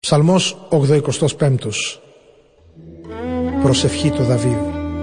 Ψαλμός 85. Προσευχή του Δαβίδ.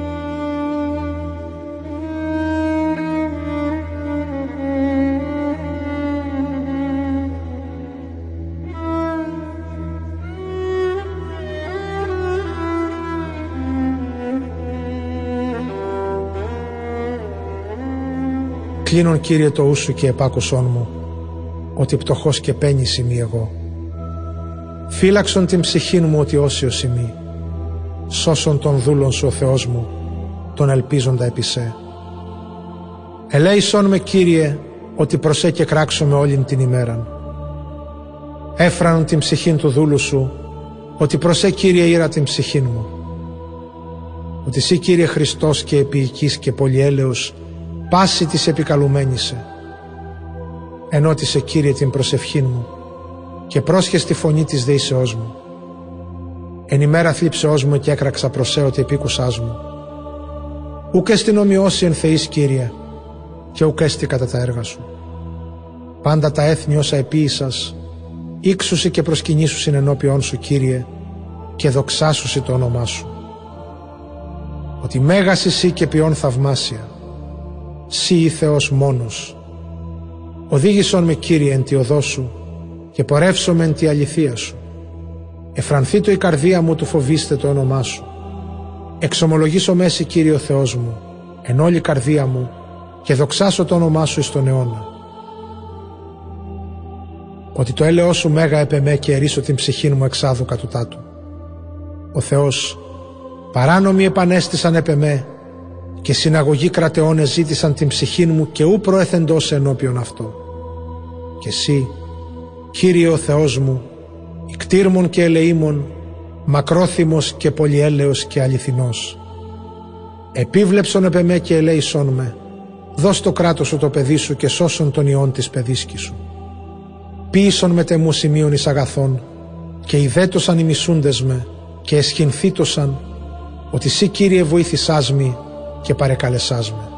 Κλείνον, Κύριε, το ου σου και επάκουσόν μου, ότι πτωχός και πένης ημί εγώ. Φύλαξον την ψυχήν μου ότι όσιος ημί. Σώσον τον δούλον σου ο Θεός μου, τον ελπίζοντα επί σε. Ελέησον με, Κύριε, ότι προσέ και κράξω με όλην την ημέραν. Έφρανον την ψυχήν του δούλου σου, ότι προσέ, Κύριε, ήρα την ψυχήν μου. Ότι εσύ, Κύριε, Χριστός και επίοικης και πολυέλεος, πάση της επικαλουμένησε. Ενώτισε, Κύριε, την προσευχήν μου και πρόσχες τη φωνή της δεήσεώς μου. Εν ημέρα θλίψεώς μου και έκραξα προσέ ότι επίκουσάς μου. Ουκ εστιν ομοιώσει εν Θεής, Κύριε, και ουκ έστι κατά τα έργα σου. Πάντα τα έθνη όσα επίησας, ήξουσι και προσκυνήσουσιν ενώπιόν σου, Κύριε, και δοξάσουσι το όνομά σου. Ότι μέγας εσύ και ποιόν θαυμάσια, σύ ή Θεός μόνος. Οδήγησον με, Κύριε, εν τη οδό σου και πορεύσομαι εν τη αληθεία σου. Εφρανθεί το η καρδία μου του φοβήστε το όνομά σου. Εξομολογήσω μέση, Κύριε ο Θεός μου, εν όλη καρδία μου και δοξάσω το όνομά σου εις τον αιώνα. Ότι το έλεος σου μέγα επεμέ και ερίσω την ψυχήν μου εξάδου κατουτά του. Ο Θεός, παράνομοι επανέστησαν επεμέ και συναγωγοί κρατεώνες ζήτησαν την ψυχήν μου και ου προεθεντός ενώπιον αυτό. Και εσύ, Κύριε ο Θεός μου, ικτήρμον και ελεήμον, μακρόθυμος και πολυέλεος και αληθινός. Επίβλεψον επ' εμέ και ελέησόν με, δώσ' το κράτος σου το παιδί σου και σώσον τον ιόν της παιδίσκης σου. Ποίησον με τεμού σημείων εις αγαθών και ιδέτωσαν οι μισούντες με και εσχυνθήτωσαν ότι σύ, Κύριε, βοήθησάς μη και παρεκαλεσάς με.